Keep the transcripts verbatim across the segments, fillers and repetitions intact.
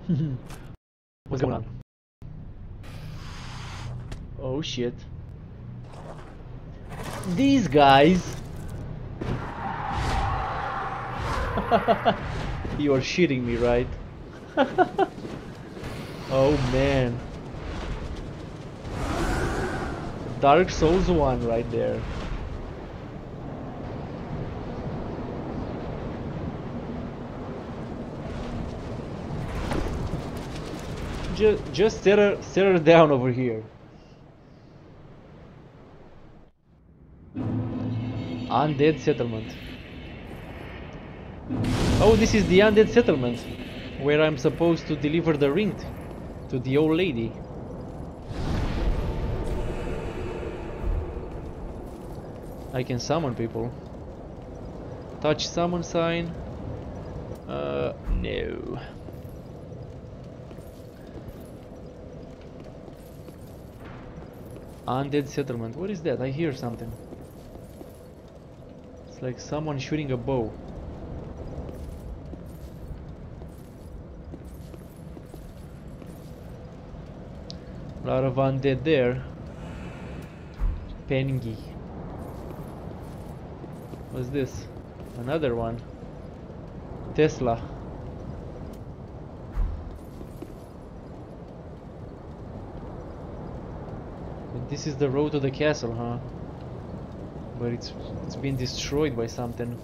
What's going on? Oh shit. These guys. You are shitting me, right? Oh man. Dark Souls one right there. Just, just set her, set her down over here. Undead settlement. Oh, this is the undead settlement, where I'm supposed to deliver the ring to the old lady. I can summon people. Touch summon sign. Uh, no. Undead settlement. What is that? I hear something. It's like someone shooting a bow. A lot of undead there. Pengi. What's this? Another one. Tesla. This is the road to the castle, huh? But it's it's been destroyed by something.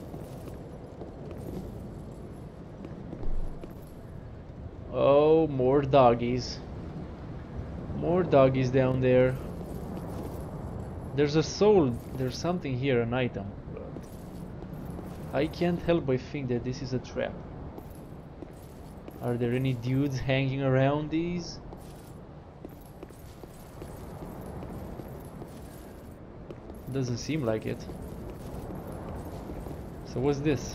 Oh, more doggies. More doggies down there. There's a soul. There's something here, an item. But I can't help but think that this is a trap. Are there any dudes hanging around these? Doesn't seem like it. So what's this?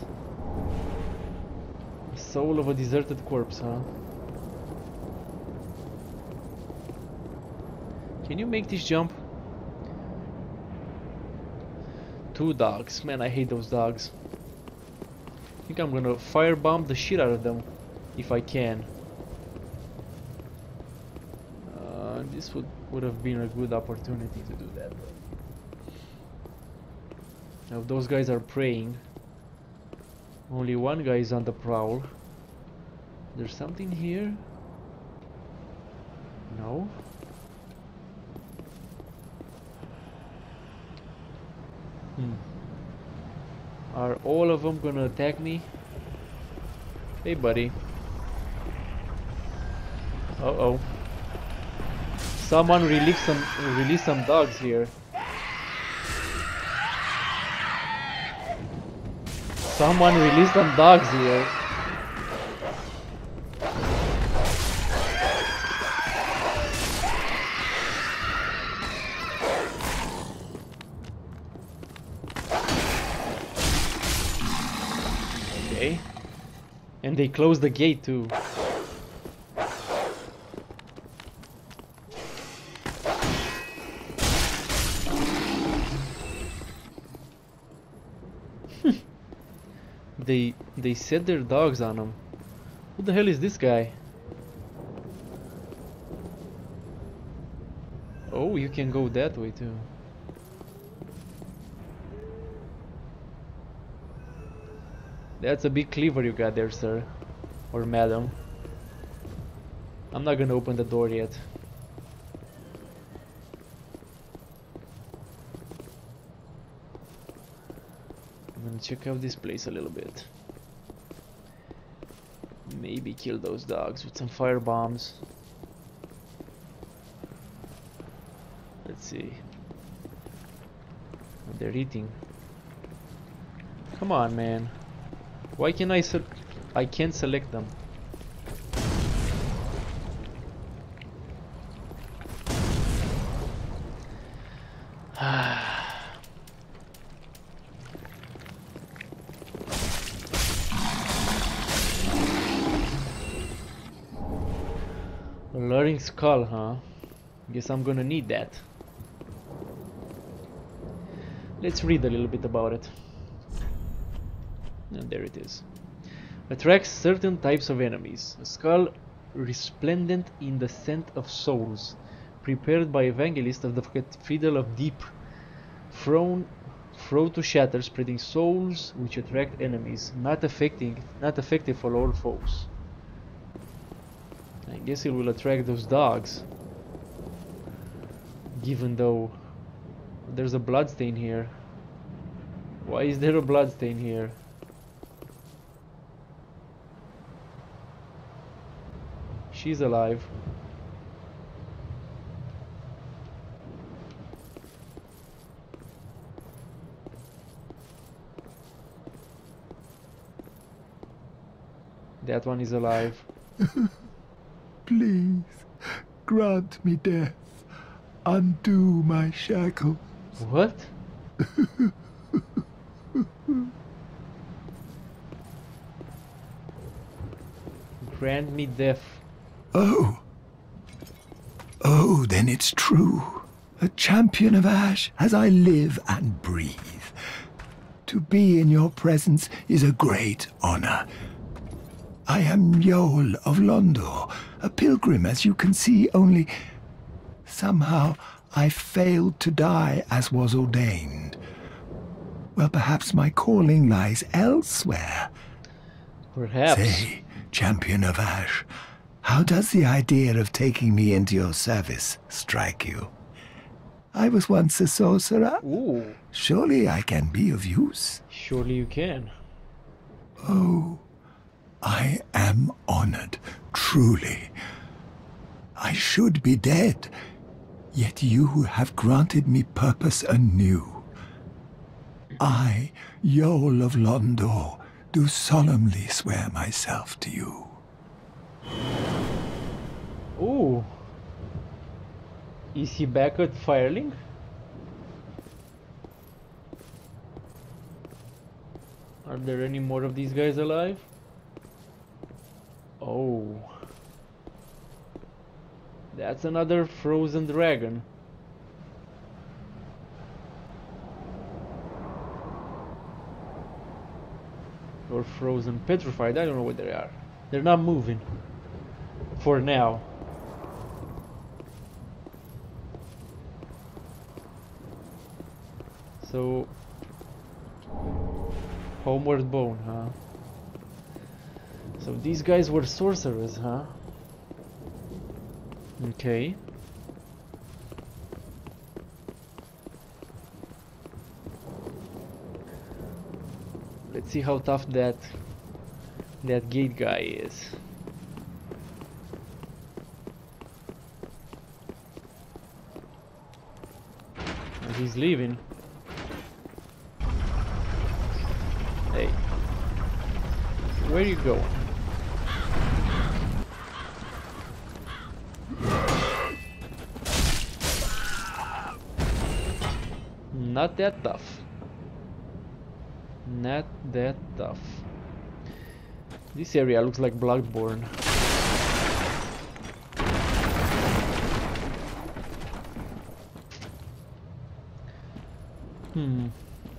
Soul of a deserted corpse, huh? Can you make this jump? Two dogs. Man, I hate those dogs. I think I'm gonna firebomb the shit out of them if I can. Uh, this would would have been a good opportunity to do that. Now those guys are praying. Only one guy is on the prowl. There's something here? No? Hmm. Are all of them gonna attack me? Hey buddy. Uh-oh. Someone release some release some dogs here. Someone release some dogs here. Okay. And they closed the gate too. They they set their dogs on him. Who the hell is this guy? Oh, you can go that way too. That's a big cleaver you got there, sir. Or madam. I'm not gonna open the door yet. I'm gonna check out this place a little bit. Maybe kill those dogs with some fire bombs. Let's see. They're eating. Come on, man. Why can I se- I can't select them? Luring skull, huh? Guess I'm gonna need that. Let's read a little bit about it. And there it is. Attracts certain types of enemies. A skull resplendent in the scent of souls, prepared by evangelists of the Cathedral of Deep, thrown, thrown to shatter, spreading souls which attract enemies, not affecting, not effective for all foes. I guess it will attract those dogs. Even though there's a bloodstain here. Why is there a bloodstain here? She's alive. That one is alive. Please, grant me death. Undo my shackles. What? Grant me death. Oh. Oh, then it's true. A champion of Ash as I live and breathe. To be in your presence is a great honor. I am Yoel of Londor, a pilgrim, as you can see, only somehow I failed to die as was ordained. Well, perhaps my calling lies elsewhere. Perhaps. Say, champion of Ash, how does the idea of taking me into your service strike you? I was once a sorcerer. Ooh. Surely I can be of use. Surely you can. Oh, I am honored, truly. I should be dead, yet you have granted me purpose anew. I, Yoel of Londor, do solemnly swear myself to you. Ooh. Is he back at Firelink? Are there any more of these guys alive? Oh. That's another frozen dragon. Or frozen, petrified, I don't know what they are. They're not moving. For now. So... Homeward Bone, huh? So these guys were sorcerers, huh? Okay. Let's see how tough that that gate guy is. And he's leaving. Hey. Where you going? Not that tough. Not that tough. This area looks like Bloodborne. Hmm.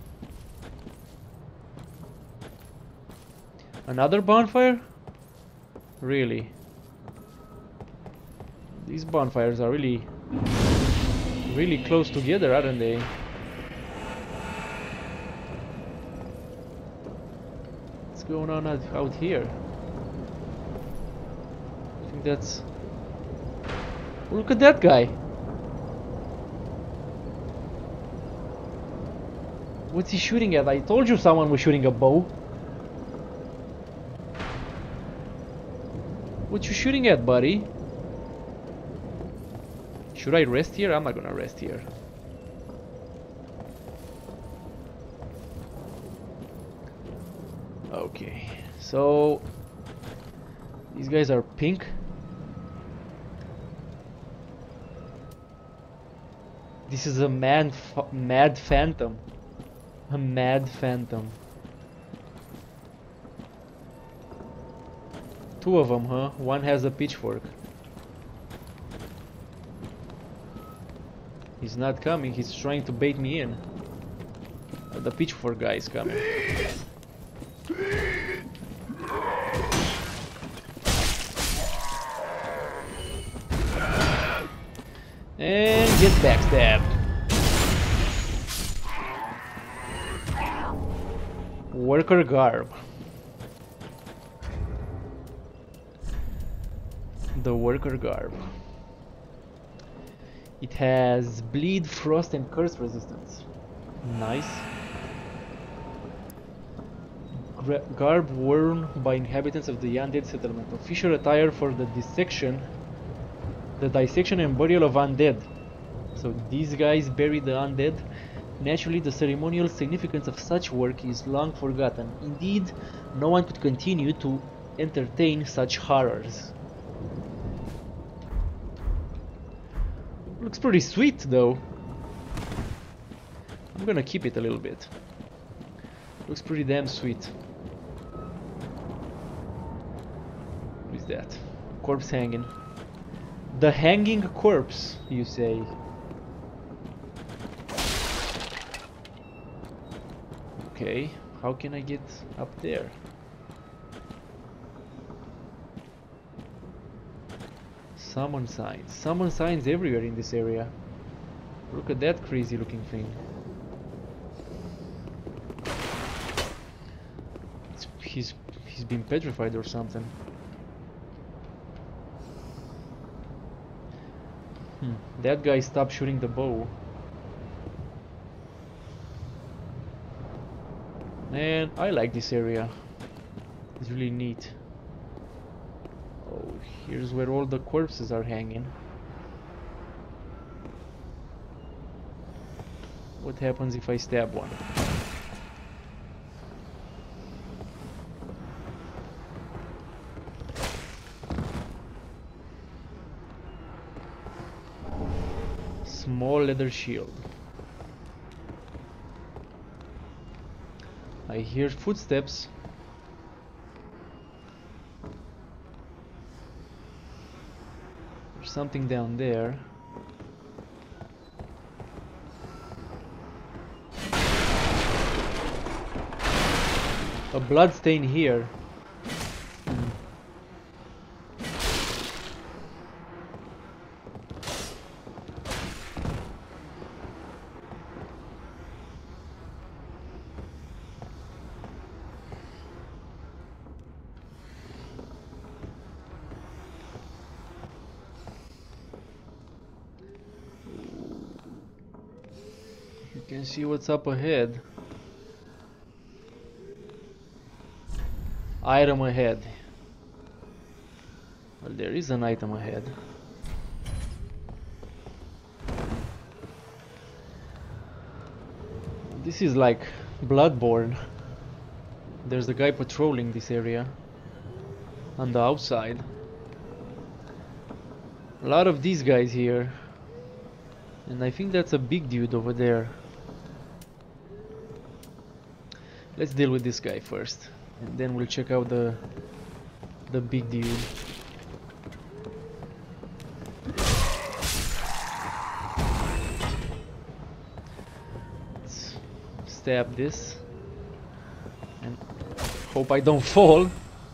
Another bonfire? Really? These bonfires are really, really close together, aren't they? What's going on out, out here? I think that's... Look at that guy! What's he shooting at? I told you someone was shooting a bow. What you shooting at, buddy? Should I rest here? I'm not gonna rest here. Okay, so these guys are pink. This is a mad, mad phantom. A mad phantom. Two of them, huh? One has a pitchfork. He's not coming, he's trying to bait me in. Uh, the pitchfork guy is coming. And get backstabbed. Worker garb. The worker garb. It has bleed, frost, and curse resistance. Nice. Gra garb worn by inhabitants of the undead settlement. Official attire for the dissection, the dissection and burial of undead. So these guys bury the undead. Naturally, the ceremonial significance of such work is long forgotten. Indeed, no one could continue to entertain such horrors. Looks pretty sweet, though. I'm gonna keep it a little bit. Looks pretty damn sweet. What is that? Corpse hanging. The hanging corpse, you say? Okay, how can I get up there? Summon signs. Summon signs everywhere in this area. Look at that crazy looking thing. It's, he's he's been petrified or something. Hmm. That guy stopped shooting the bow. Man, I like this area. It's really neat. Oh, here's where all the corpses are hanging. What happens if I stab one? Small leather shield. I hear footsteps. There's something down there. A blood stain here. Hmm. You can see what's up ahead. Item ahead. Well, there is an item ahead. This is like Bloodborne. There's a guy patrolling this area on the outside. A lot of these guys here. And I think that's a big dude over there. Let's deal with this guy first. And then we'll check out the the big dude. Let's stab this and hope I don't fall.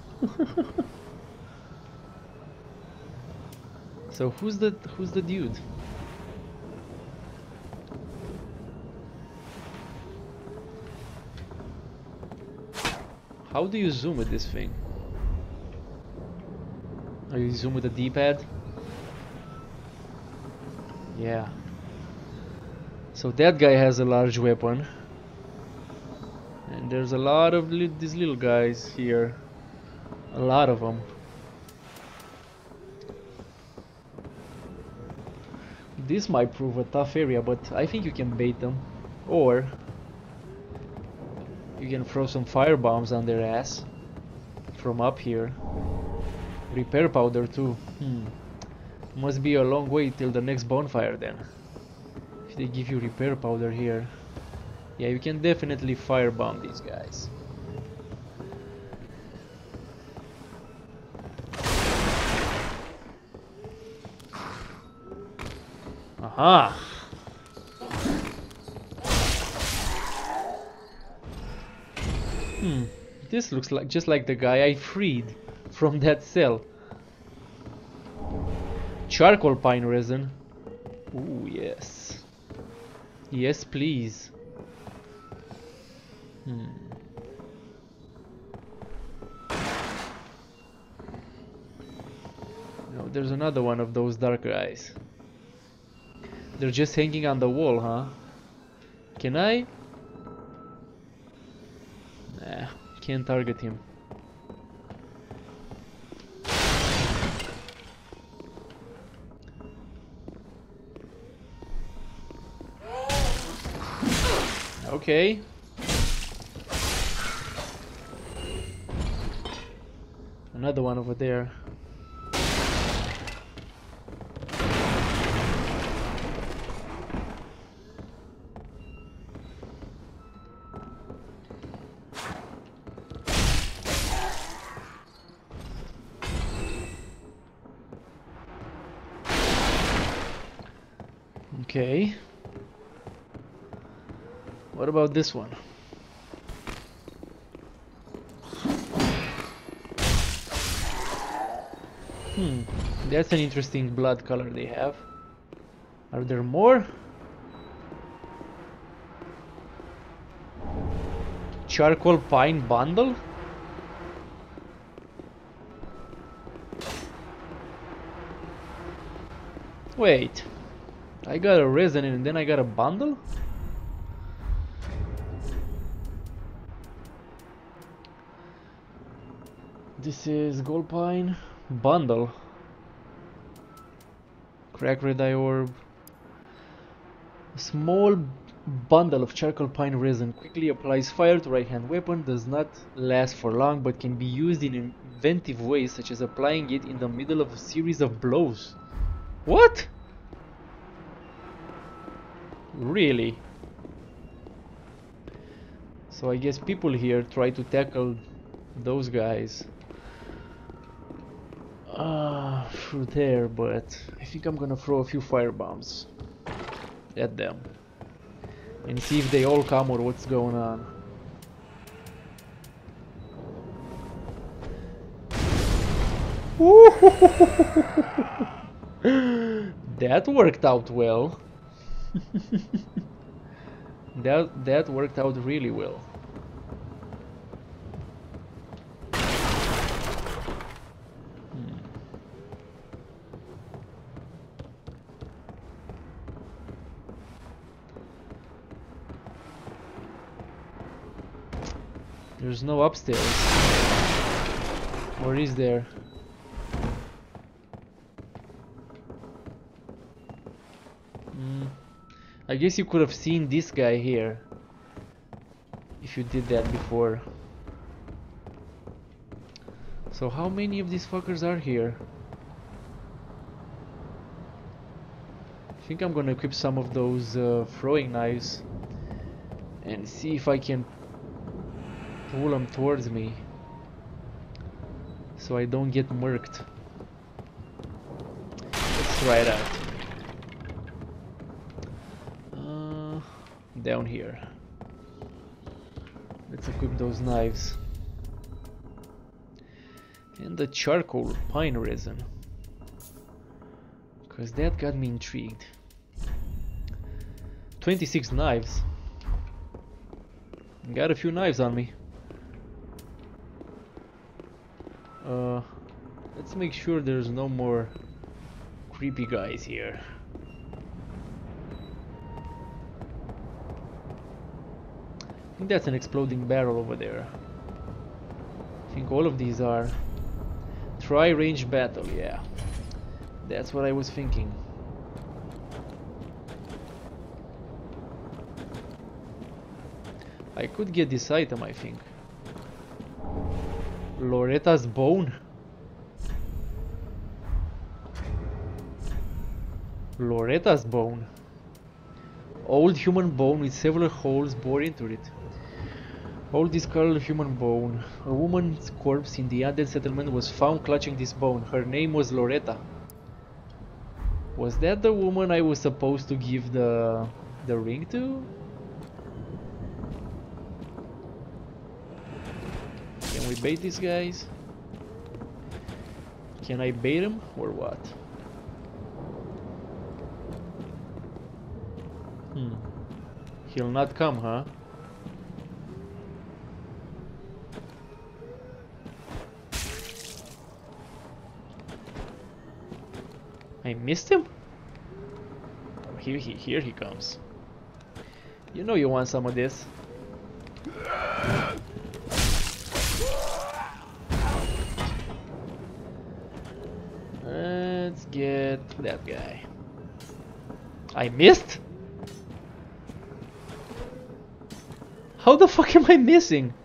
So who's the who's the dude? How do you zoom with this thing? Are you zoom with the D-pad? Yeah. So that guy has a large weapon. And there's a lot of li these little guys here. A lot of them. This might prove a tough area, but I think you can bait them. Or you can throw some fire bombs on their ass from up here. Repair powder too. Hmm. Must be a long way till the next bonfire then. If they give you repair powder here. Yeah, you can definitely firebomb these guys. Aha! Hmm, this looks like just like the guy I freed from that cell. Charcoal pine resin. Ooh, yes. Yes, please. Hmm. No, there's another one of those dark eyes. They're just hanging on the wall, huh? Can I? Nah, can't target him. Okay. Another one over there. Okay. What about this one? Hmm, that's an interesting blood color they have. Are there more? Charcoal pine bundle? Wait, I got a resin and then I got a bundle? This is gold pine bundle. Crack red eye orb. A small bundle of charcoal pine resin quickly applies fire to right hand weapon, does not last for long but can be used in inventive ways such as applying it in the middle of a series of blows. What? Really? So I guess people here try to tackle those guys uh, through there, but I think I'm gonna throw a few fire bombs at them and see if they all come or what's going on. That worked out well. that that worked out really well. Hmm. There's no upstairs. Or is there? Mm. I guess you could have seen this guy here if you did that before. So how many of these fuckers are here? I think I'm gonna equip some of those uh, throwing knives and see if I can pull them towards me so I don't get murked. Let's try it out. Uh, down here. Let's equip those knives. And the charcoal pine resin, because that got me intrigued. twenty-six knives. Got a few knives on me. Uh, let's make sure there's no more creepy guys here. I think that's an exploding barrel over there. I think all of these are. Try range battle, yeah. That's what I was thinking. I could get this item, I think. Loretta's bone. Loretta's bone. Old human bone with several holes bored into it. Old discolored human bone. A woman's corpse in the undead settlement was found clutching this bone. Her name was Loretta. Was that the woman I was supposed to give the the ring to? Can we bait these guys? Can I bait them or what? He'll not come, huh? I missed him? Oh, here he here he comes. You know you want some of this. Let's get that guy. I missed? How the fuck am I missing?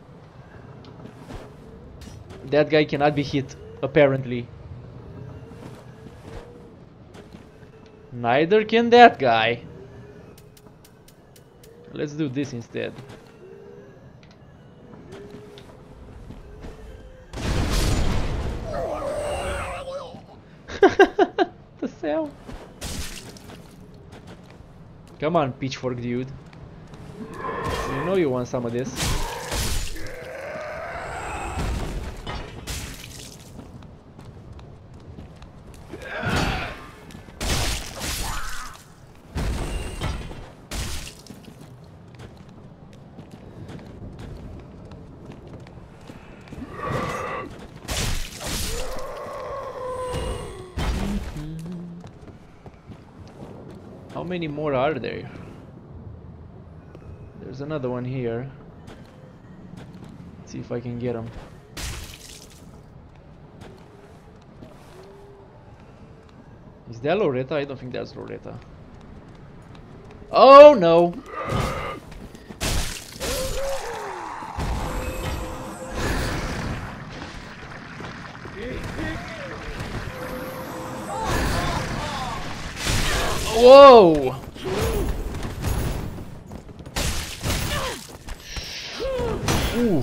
That guy cannot be hit, apparently. Neither can that guy. Let's do this instead. The cell. Come on, pitchfork dude. You know you want some of this. How many more are there? There's another one here. Let's see if I can get him. Is that Loretta? I don't think that's Loretta. Oh no! Whoa! Ooh.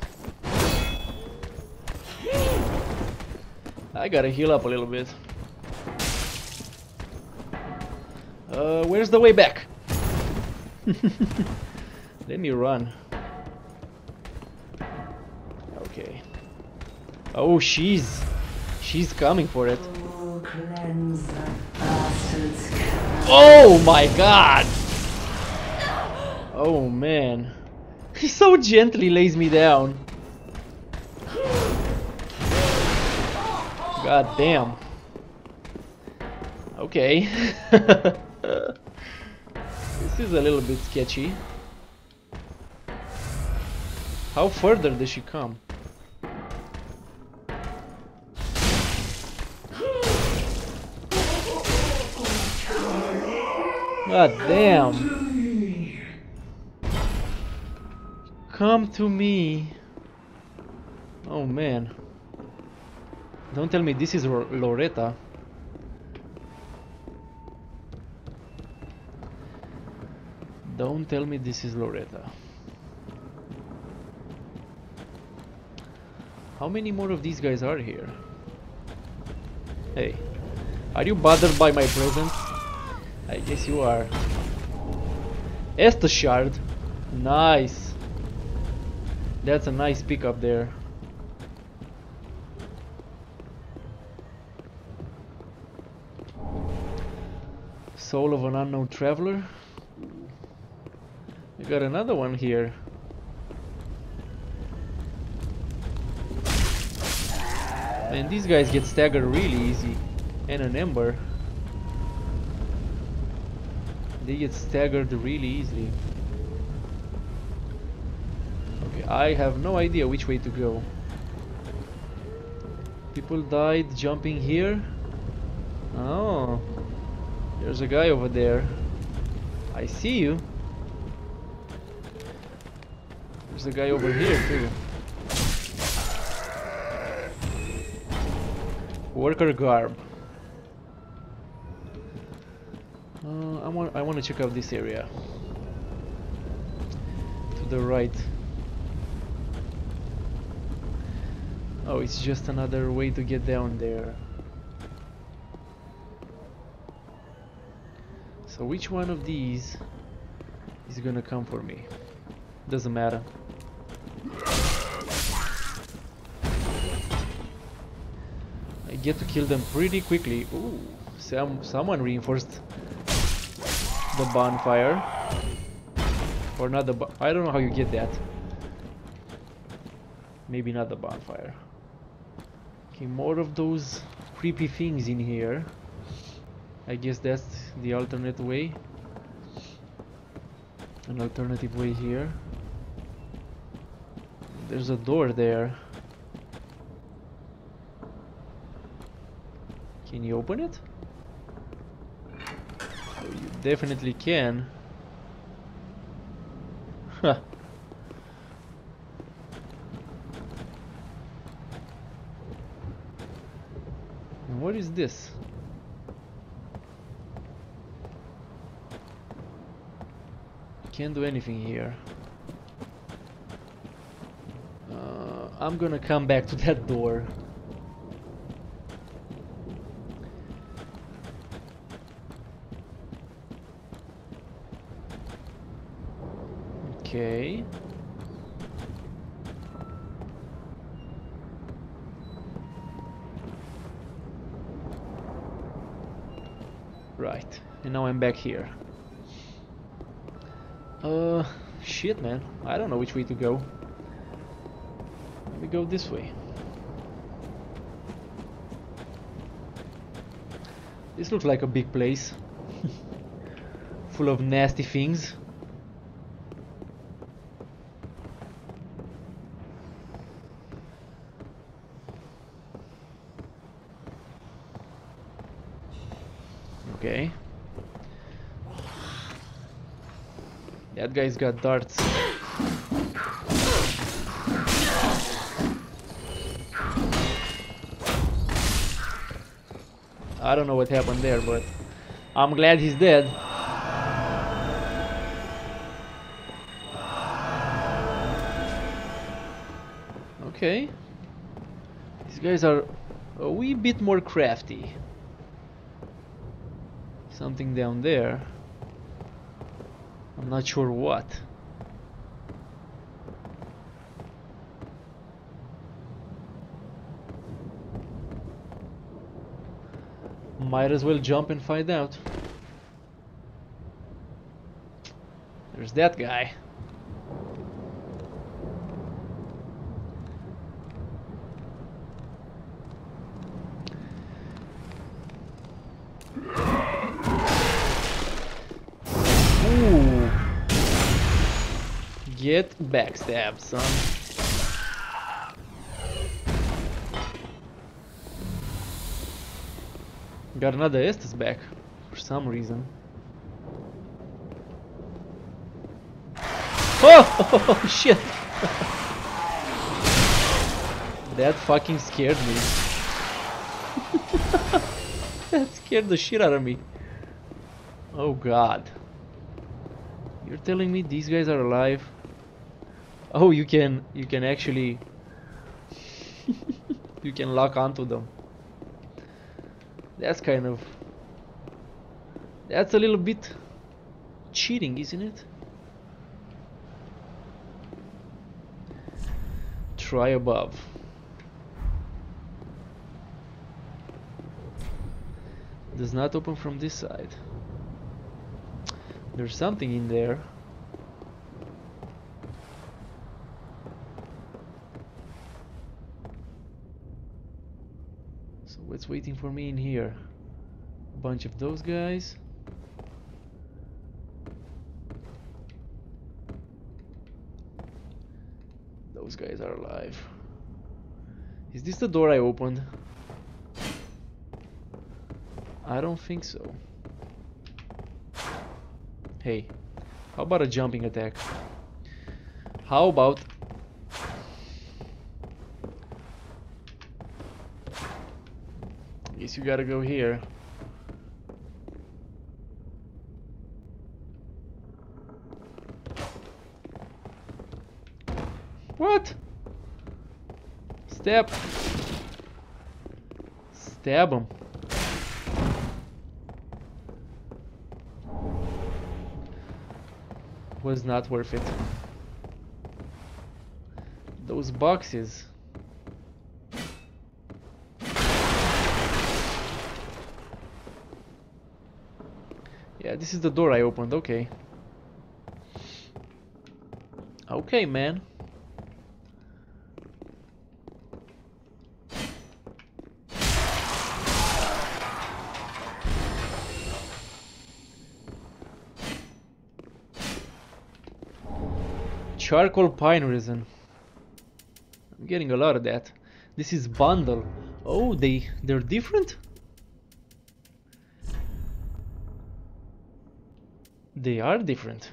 I gotta heal up a little bit. Uh, where's the way back? Let me run. Okay. Oh, she's... she's coming for it. Oh my god! Oh man. He so gently lays me down. God damn. Okay. This is a little bit sketchy. How further does she come? God damn. Come to me. Oh man. Don't tell me this is Ro- Loretta. Don't tell me this is Loretta. How many more of these guys are here? Hey, are you bothered by my presence? I guess you are. Estus shard. Nice. That's a nice pickup there. Soul of an unknown traveler. We got another one here. And these guys get staggered really easy. And an ember. They get staggered really easily. Okay, I have no idea which way to go. People died jumping here. Oh, there's a guy over there. I see you. There's a guy over here too. Worker garb. Uh, I want I want to check out this area. To the right. Oh, it's just another way to get down there. So which one of these is gonna come for me? Doesn't matter. I get to kill them pretty quickly. Ooh, some someone reinforced the bonfire. Or not the bo- I don't know how you get that. Maybe not the bonfire. Okay, more of those creepy things in here. I guess that's the alternate way. An alternative way here. There's a door there. Can you open it? Oh, you definitely can. Huh. And what is this? Can't do anything here. Uh, I'm gonna come back to that door. Okay. Right. And now I'm back here. Uh, shit, man. I don't know which way to go. Let me go this way. This looks like a big place. Full of nasty things. Okay. That guy's got darts. I don't know what happened there, but I'm glad he's dead. Okay. These guys are a wee bit more crafty. Something down there. I'm not sure what. Might as well jump and find out. There's that guy. Ooh. Get backstabbed, son. Got another Estus back for some reason. Oh, oh shit! That fucking scared me. That scared the shit out of me. Oh god. You're telling me these guys are alive? Oh, you can you can actually you can lock onto them. That's kind of that's a little bit cheating, isn't it? Try above. Does not open from this side. There's something in there. So what's waiting for me in here? A bunch of those guys. Those guys are alive. Is this the door I opened? I don't think so. Hey, how about a jumping attack? How about... Guess you gotta go here. What? Stab. Stab him. Was not worth it. Those boxes. Yeah, this is the door I opened, okay. Okay, man. Charcoal pine resin. I'm getting a lot of that. This is bundle. Oh, they they're different? They are different.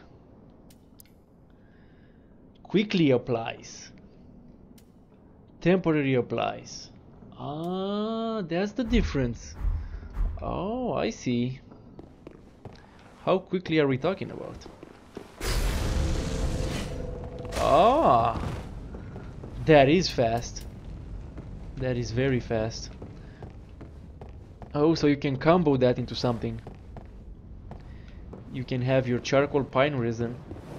Quickly applies. Temporary applies. Ah, that's the difference. Oh, I see. How quickly are we talking about? Ah, that is fast. That is very fast. Oh, so you can combo that into something. You can have your charcoal pine resin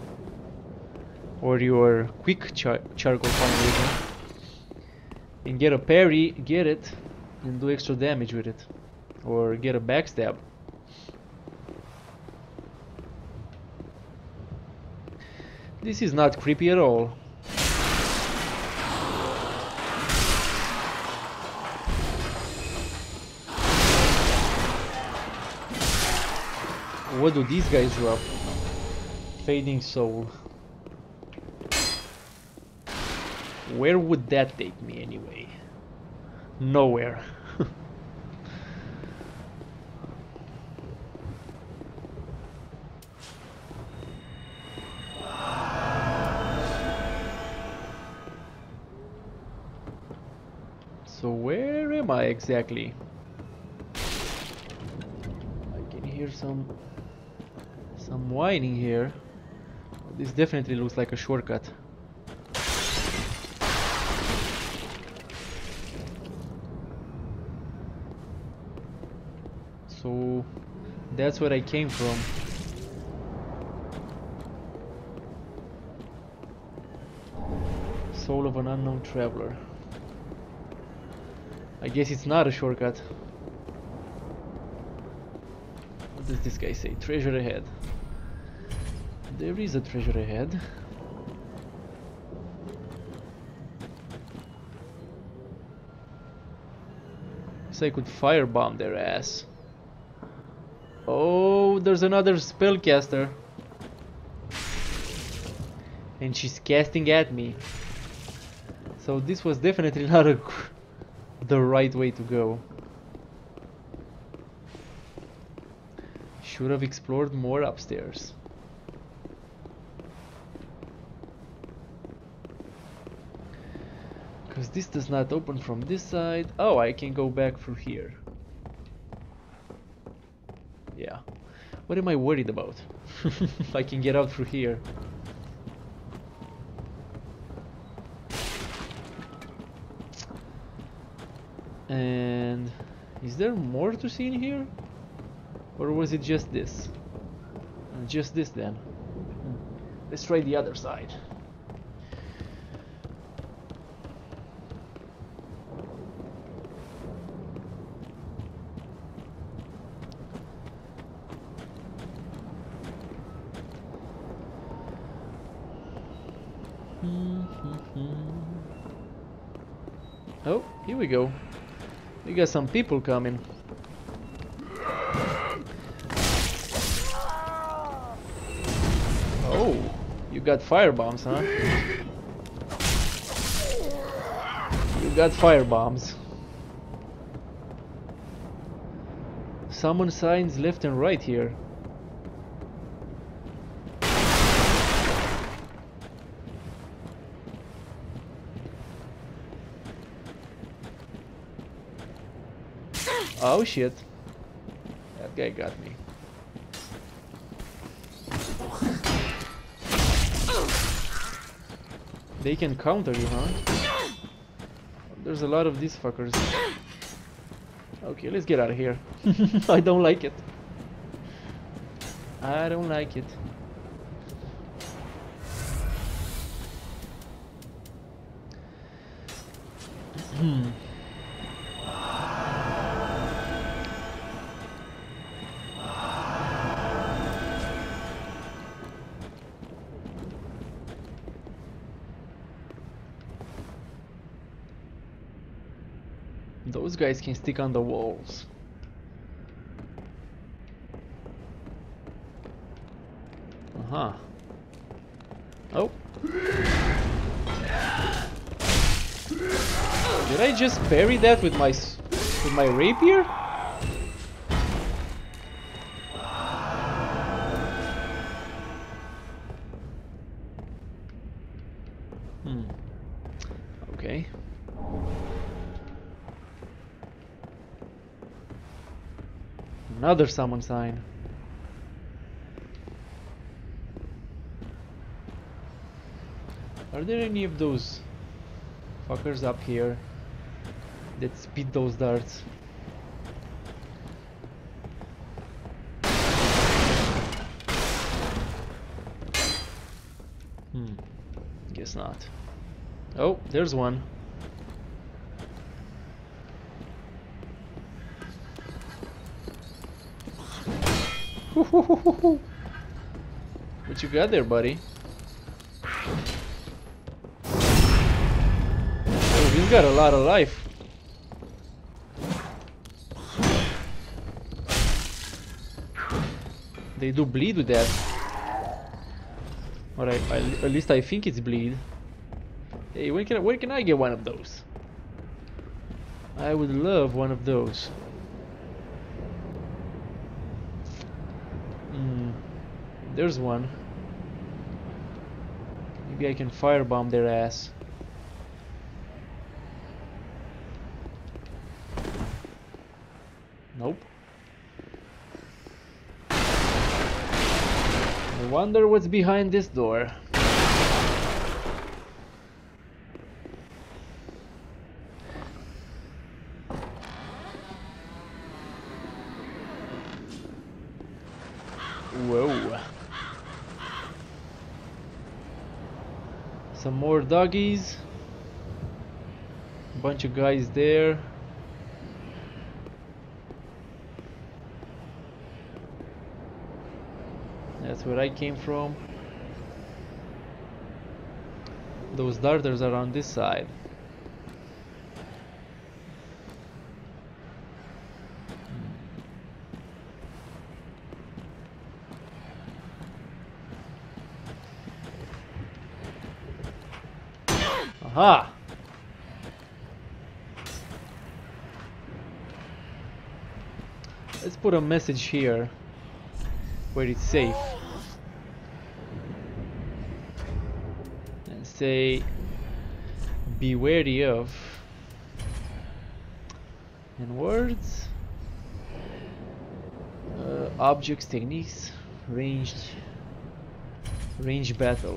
or your quick char charcoal pine resin and get a parry, get it, and do extra damage with it, or get a backstab. This is not creepy at all. What do these guys drop? Fading Soul. Where would that take me anyway? Nowhere. So where am I exactly? I can hear some some whining here. This definitely looks like a shortcut. So that's where I came from. Soul of an unknown traveler. I guess it's not a shortcut. What does this guy say? Treasure ahead. There is a treasure ahead. So I could firebomb their ass. Oh, there's another spellcaster. And she's casting at me. So this was definitely not a, the right way to go. Should have explored more upstairs. Because this does not open from this side. Oh, I can go back through here. Yeah. What am I worried about? I can get out through here. And is there more to see in here? Or was it just this? Uh, just this then. Let's try the other side. Oh, here we go. We got some people coming. Oh, you got fire bombs, huh? You got fire bombs. Summon signs left and right here. Oh shit. That guy got me. They can counter you, huh? There's a lot of these fuckers. Okay, let's get out of here. I don't like it. I don't like it. Hmm. Those guys can stick on the walls. Uh-huh. Oh. Did I just parry that with my s with my rapier? Hmm. Okay. Another summon sign. Are there any of those fuckers up here that spit those darts? Hmm. Guess not. Oh, there's one. What you got there, buddy? Oh, he's got a lot of life. They do bleed with that. Or I, I, at least I think it's bleed. Hey, when can I, where can I get one of those? I would love one of those. Hmm. There's one. Maybe I can firebomb their ass. Nope. I wonder what's behind this door. Whoa. Some more doggies. Bunch of guys there. That's where I came from. Those darters are on this side. Aha! Let's put a message here where it's safe and say be wary of, and words, uh, objects, techniques, ranged range battle.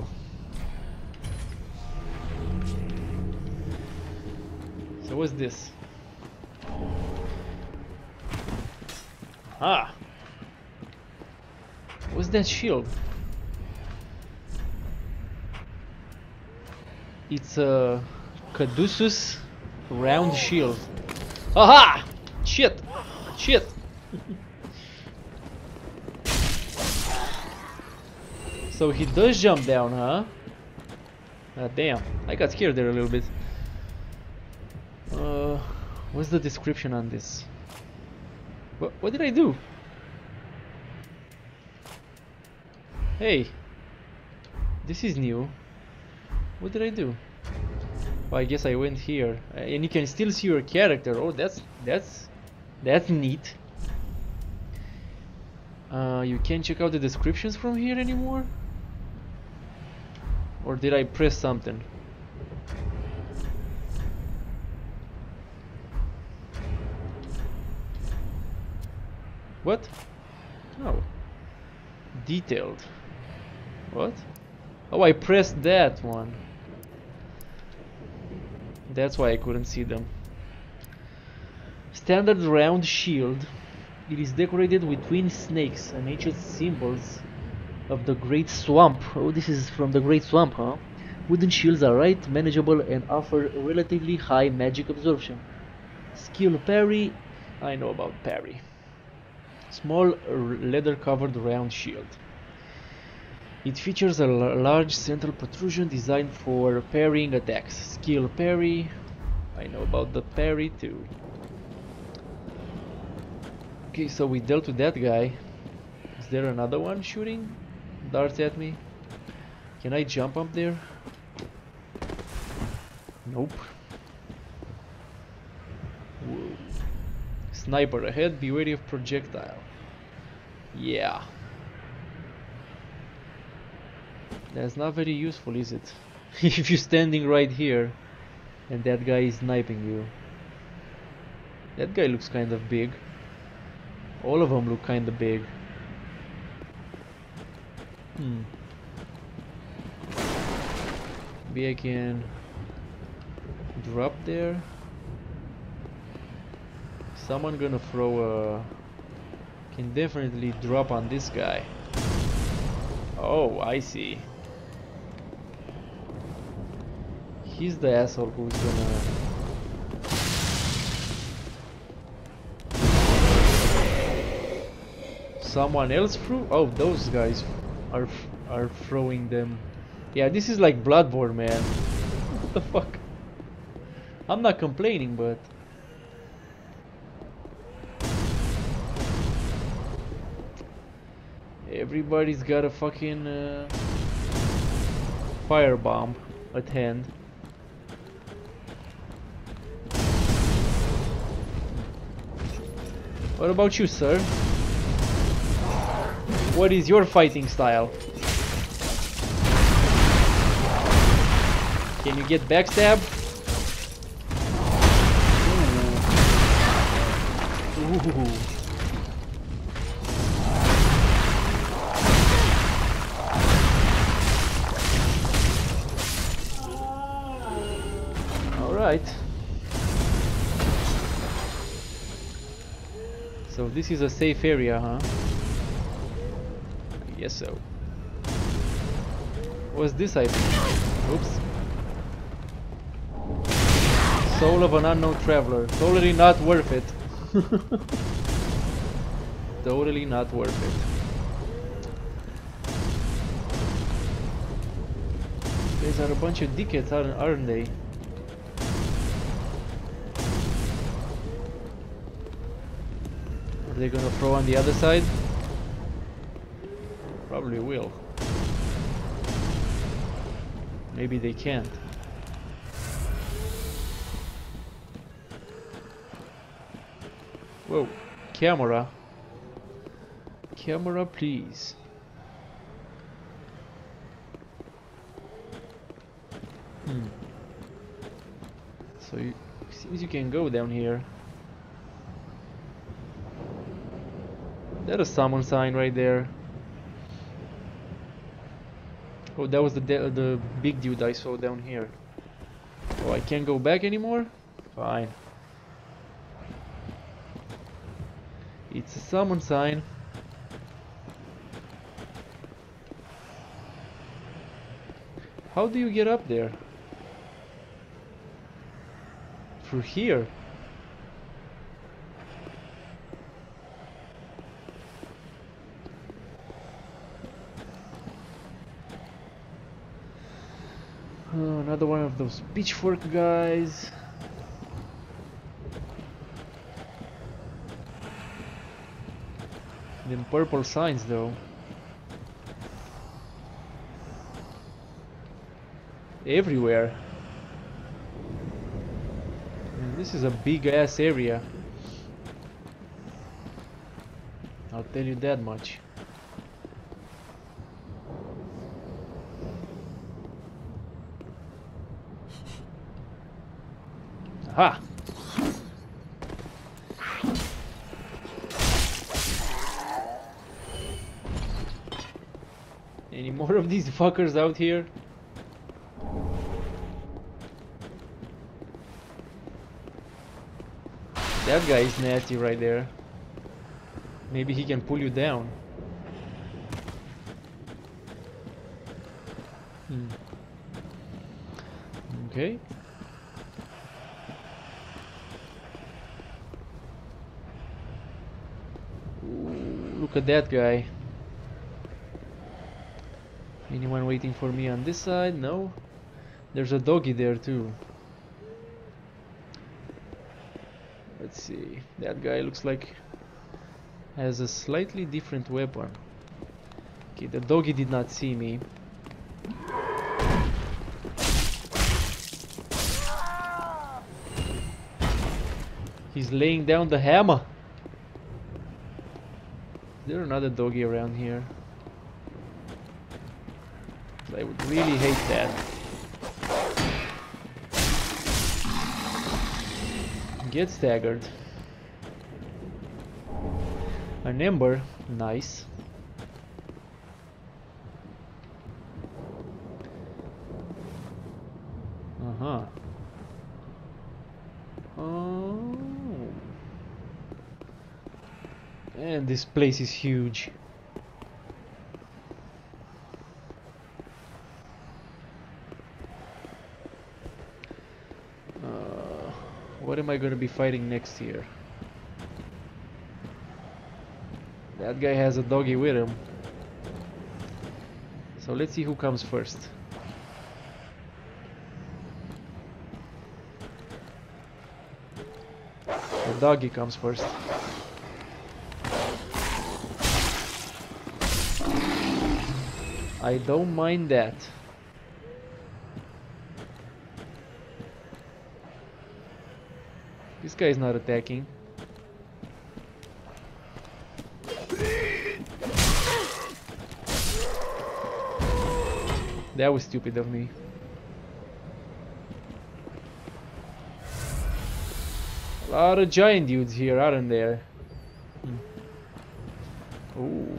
So what's this? Ah! What's that shield? It's a Caduceus round shield. Aha! Shit! Shit! So he does jump down, huh? Ah, damn, I got scared there a little bit. Uh, what's the description on this? What, what did I do? Hey, this is new. What did I do? Oh, I guess I went here, uh, and you can still see your character. Oh, that's that's that's neat. Uh, you can't check out the descriptions from here anymore? Or did I press something? What? Oh. Detailed. What? Oh, I pressed that one. That's why I couldn't see them. Standard round shield. It is decorated with twin snakes, an ancient symbols of the Great Swamp. Oh, this is from the Great Swamp, huh? Wooden shields are light, manageable, and offer relatively high magic absorption. Skill parry. I know about parry. Small leather-covered round shield. It features a large central protrusion designed for parrying attacks. Skill parry. I know about the parry too. Okay, so we dealt with that guy. Is there another one shooting darts at me? Can I jump up there? Nope. Whoa. Sniper ahead, be wary of projectile. Yeah. That's not very useful, is it? If you're standing right here and that guy is sniping you. That guy looks kind of big. All of them look kind of big. Hmm. Maybe I can drop there. Someone gonna throw a... Can definitely drop on this guy. Oh, I see. He's the asshole who's gonna... Someone else threw? Oh, those guys are are throwing them. Yeah, this is like Bloodborne, man. What the fuck? I'm not complaining, but everybody's got a fucking uh, firebomb at hand. What about you, sir? What is your fighting style? Can you get backstab? Ooh. Ooh. All right. So this is a safe area, huh? Yes, so. What's this item? Oops. Soul of an unknown traveler. Totally not worth it. Totally not worth it. These are a bunch of dickheads, aren't, aren't they? Are they gonna throw on the other side? Probably will. Maybe they can't. Whoa, camera. Camera, please. Hmm. So you, seems you can go down here. There's a summon sign right there. Oh, that was the the big dude I saw down here. Oh, I can't go back anymore? Fine. It's a summon sign. How do you get up there? Through here? Oh, another one of those pitchfork guys. Them purple signs though. Everywhere. And this is a big ass area. I'll tell you that much. Aha! Any more of these fuckers out here? That guy is nasty right there. Maybe he can pull you down. Hmm. Okay. Ooh, look at that guy. Anyone waiting for me on this side? No. There's a doggy there too. Let's see. That guy looks like has a slightly different weapon. Okay, the doggy did not see me. He's laying down the hammer. Is there another doggy around here? I would really hate that. Get staggered. An ember, nice. Uh-huh. Oh. And this place is huge. Uh, what am I going to be fighting next here? That guy has a doggy with him. So let's see who comes first. The doggy comes first. I don't mind that. This guy is not attacking. That was stupid of me. A lot of giant dudes here, aren't there? Hmm. Ooh.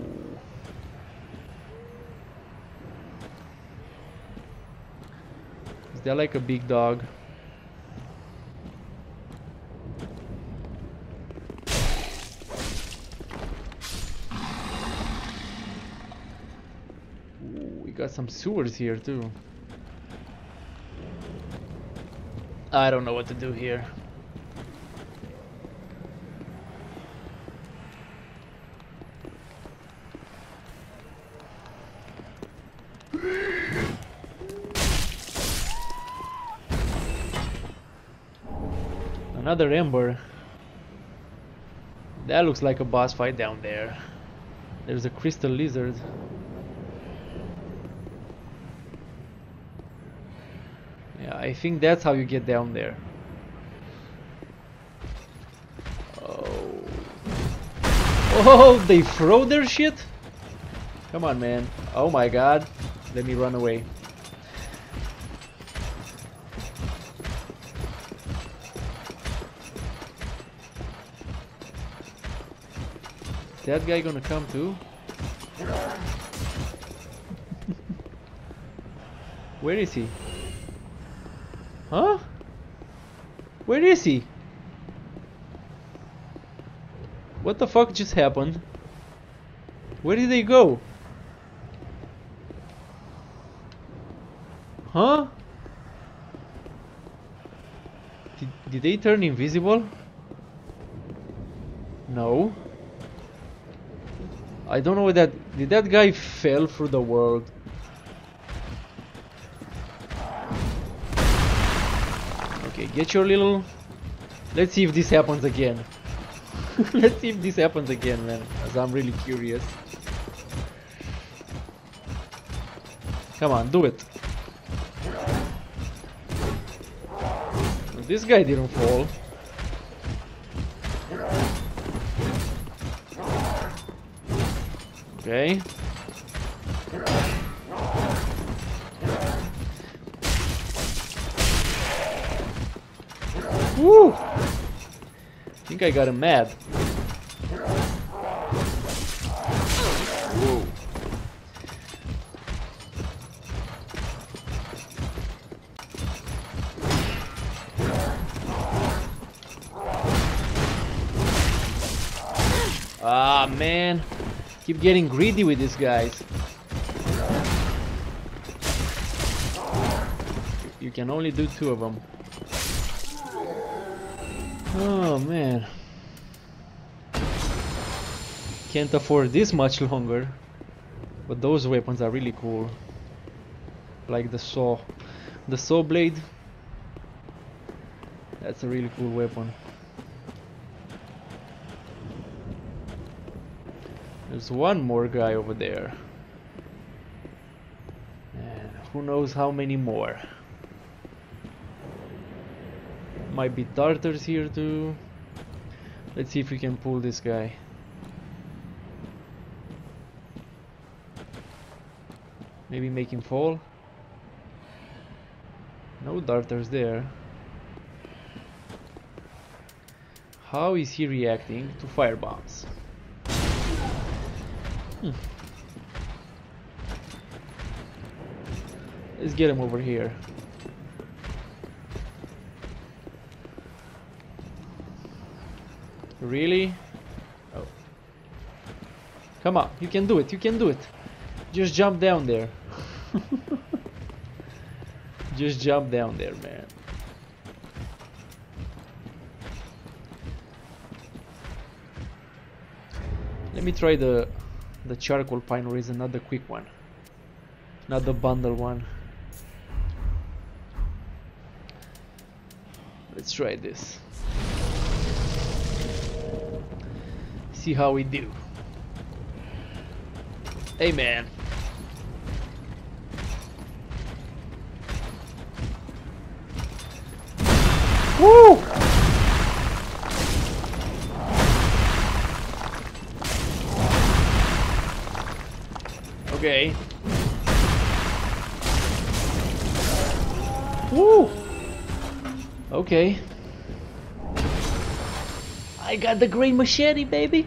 Is that like a big dog? Ooh, we got some sewers here too. I don't know what to do here. Another ember. That looks like a boss fight down there. There's a crystal lizard. Yeah, I think that's how you get down there. Oh. Oh, they throw their shit? Come on, man. Oh my god. Let me run away. That guy gonna come too? Where is he? Huh? Where is he? What the fuck just happened? Where did they go? Huh? Did, did they turn invisible? No. I don't know what that... Did that guy fell through the world? Okay, get your little... Let's see if this happens again. Let's see if this happens again, man. As I'm really curious. Come on, do it. This guy didn't fall. Okay. Woo! I think I got him mad. Whoa. Ah, man. Keep getting greedy with these guys. You can only do two of them. Oh man. Can't afford this much longer. But those weapons are really cool. Like the saw. The saw blade. That's a really cool weapon. There's one more guy over there. And who knows how many more. Might be Tartars here too. Let's see if we can pull this guy. Maybe make him fall. No Tartars there. How is he reacting to firebombs? Hmm. Let's get him over here. Really? Oh. Come on, you can do it, you can do it. Just jump down there. Just jump down there, man. Let me try the the charcoal pine resin, not the quick one. Not the bundle one. Let's try this. See how we do. Hey man. Woo! Okay. Woo! Okay. I got the great machete, baby.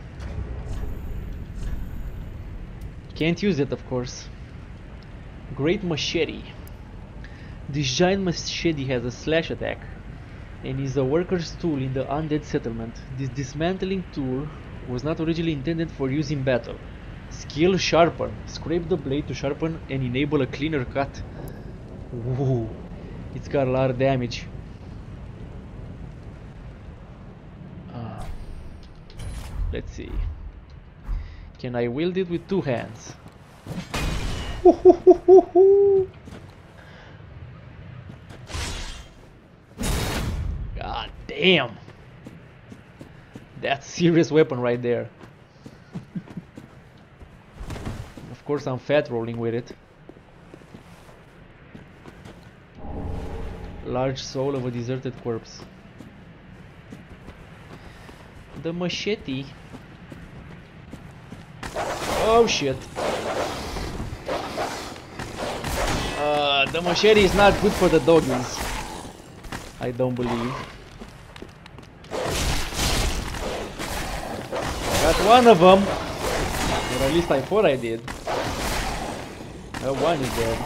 Can't use it, of course. Great machete. This giant machete has a slash attack and is a worker's tool in the undead settlement. This dismantling tool was not originally intended for use in battle. Skill sharpen. Scrape the blade to sharpen and enable a cleaner cut. Whoa. It's got a lot of damage. Uh, let's see. Can I wield it with two hands? God damn. That's a serious weapon right there. Of course I'm fat rolling with it. Large soul of a deserted corpse. The machete. Oh shit. Uh, the machete is not good for the doggies. I don't believe. Got one of them. Or at least I thought I did. Uh, one is dead.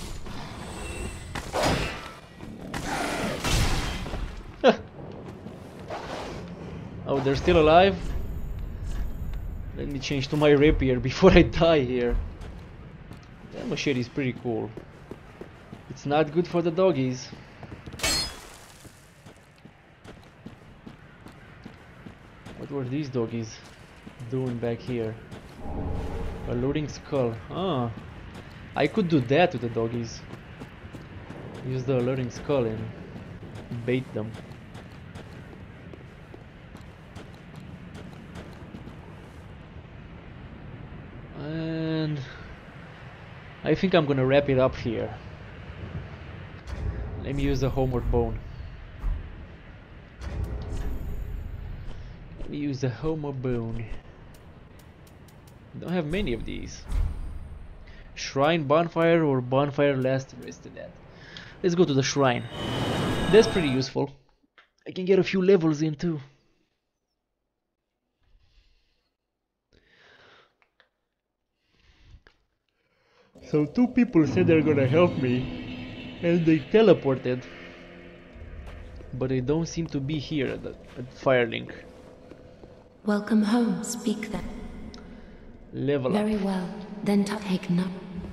Oh, they're still alive? Let me change to my rapier before I die here. That machete is pretty cool. It's not good for the doggies. What were these doggies doing back here? A looting skull. Ah, I could do that with the doggies. Use the alerting skull and bait them. And I think I'm gonna wrap it up here. Let me use the homeward bone. Let me use the homeward bone. Don't have many of these. Shrine, bonfire, or bonfire last rested at. Let's go to the shrine. That's pretty useful. I can get a few levels in too. So two people said they're gonna help me, and they teleported, but they don't seem to be here at, the, at Firelink. Welcome home, speak then. Level Very up. well, then take no.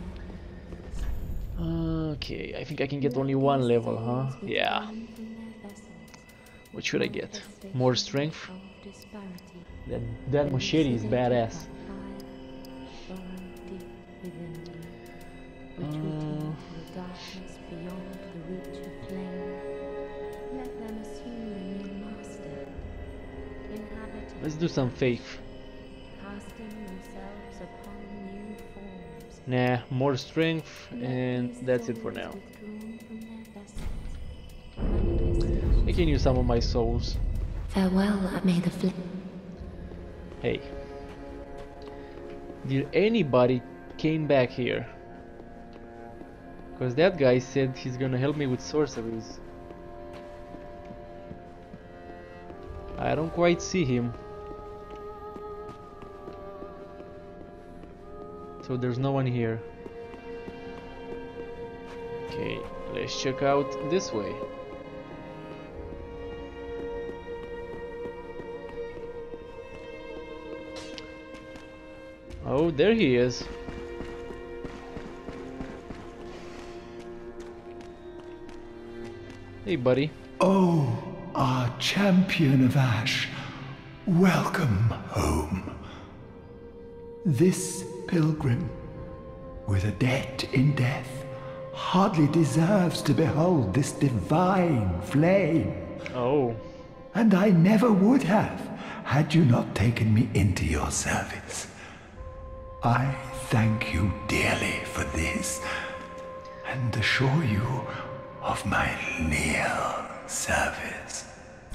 Okay, I think I can get only one level, huh? Yeah. What should I get? More strength? That, that machete is badass. Uh, let's do some faith. Nah, more strength, and that's it for now. I can use some of my souls. Farewell, may the flame. Hey. Did anybody came back here? Because that guy said he's gonna help me with sorceries. I don't quite see him. So there's no one here. Okay, let's check out this way. Oh, there he is. Hey, buddy. Oh, our champion of Ash, welcome home. This pilgrim, with a debt in death, hardly deserves to behold this divine flame. Oh. And I never would have, had you not taken me into your service. I thank you dearly for this, and assure you of my leal service.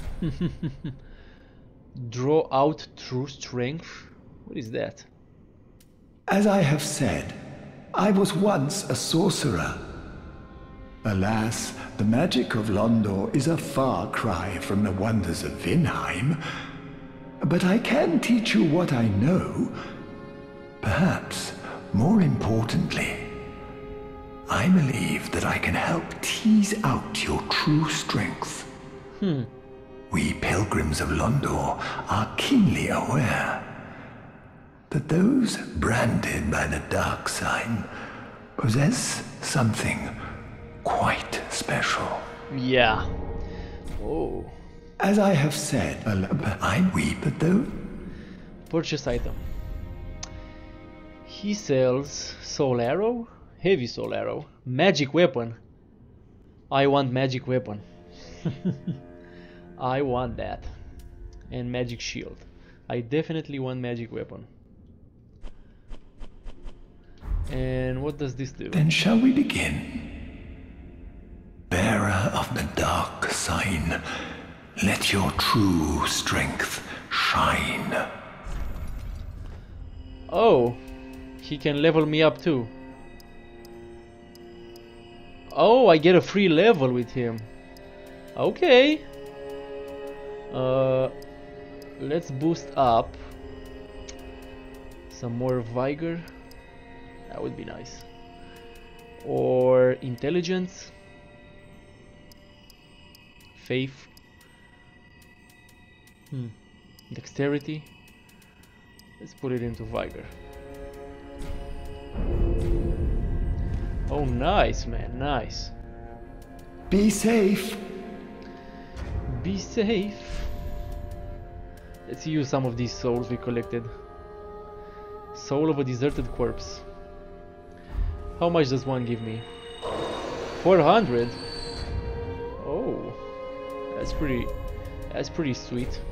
Draw out true strength? What is that? As I have said, I was once a sorcerer. Alas, the magic of Londor is a far cry from the wonders of Vinheim. But I can teach you what I know. Perhaps, more importantly, I believe that I can help tease out your true strength. Hmm. We pilgrims of Londor are keenly aware that those branded by the dark sign possess something quite special. Yeah. Oh. As I have said, I weep at those. Purchase item. He sells soul arrow, heavy soul arrow, magic weapon. I want magic weapon. I want that. And magic shield. I definitely want magic weapon. And what does this do? Then shall we begin? Bearer of the dark sign, let your true strength shine. Oh, he can level me up too. Oh, I get a free level with him. Okay. Uh, let's boost up some more vigor. That would be nice. Or intelligence, faith, hmm. dexterity. Let's put it into vigor. Oh, nice, man, nice. Be safe. Be safe. Let's use some of these souls we collected. Soul of a deserted corpse. How much does one give me? four hundred. Oh, that's pretty. That's pretty sweet.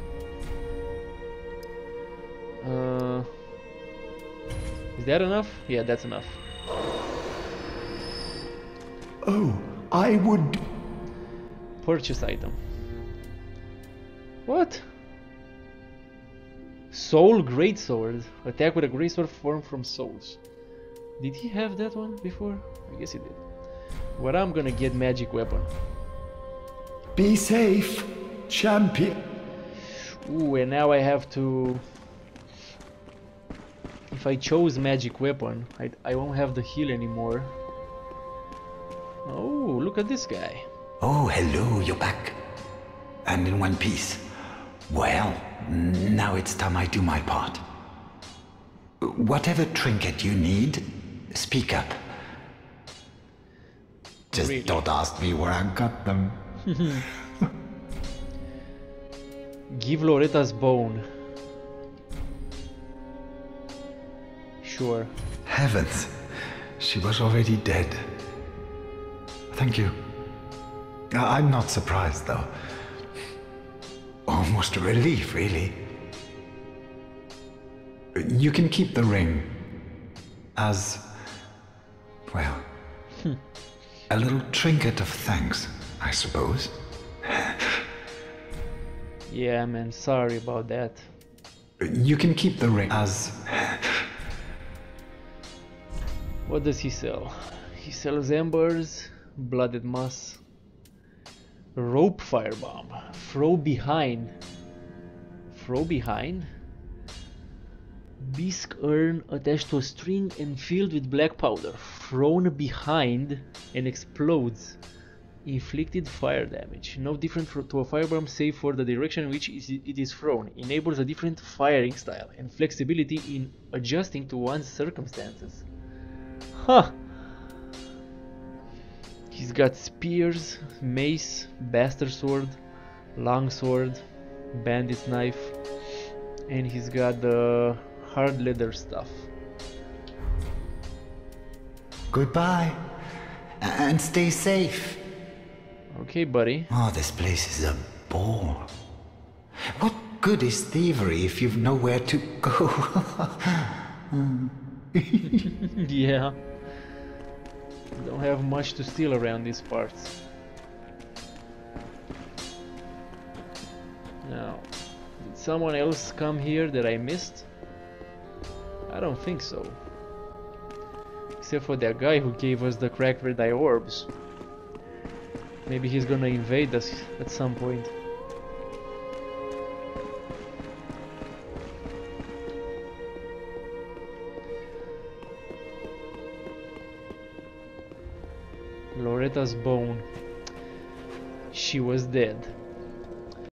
Uh, is that enough? Yeah, that's enough. Oh, I would. Purchase item. What? Soul Greatsword. Attack with a greatsword formed from souls. Did he have that one before? I guess he did. But I'm gonna get magic weapon. Be safe, champion. Ooh, and now I have to... If I chose magic weapon, I, I won't have the heal anymore. Oh, look at this guy. Oh, hello, you're back. And in one piece. Well, now it's time I do my part. Whatever trinket you need, speak up. Just Really? don't ask me where I got them. Give Loretta's bone. Sure. Heavens, she was already dead. Thank you. I- I'm not surprised, though. Almost a relief, really. You can keep the ring as Well, a little trinket of thanks, I suppose. Yeah, man, sorry about that. You can keep the ring as... What does he sell? He sells embers, blooded moss, rope firebomb, throw behind. Throw behind? Bisque urn attached to a string and filled with black powder, thrown behind and explodes. Inflicted fire damage, no different to a firebomb save for the direction in which it is thrown. Enables a different firing style and flexibility in adjusting to one's circumstances. Huh! He's got spears, mace, bastard sword, long sword, bandit's knife, and he's got the hard leather stuff. Goodbye, and stay safe. Okay, buddy. Oh, this place is a bore. What good is thievery if you've nowhere to go? Yeah. Don't have much to steal around these parts. Now, did someone else come here that I missed? I don't think so. Except for that guy who gave us the cracked red eye orbs. Maybe he's gonna invade us at some point. Loretta's bone. She was dead.